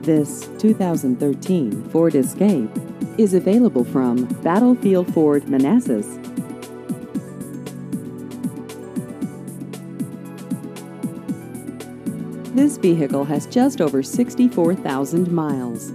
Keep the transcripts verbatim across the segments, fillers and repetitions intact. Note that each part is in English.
This two thousand thirteen Ford Escape is available from Battlefield Ford Manassas. This vehicle has just over sixty-four thousand miles.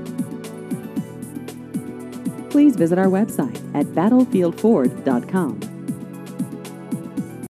Please visit our website at battlefield ford dot com.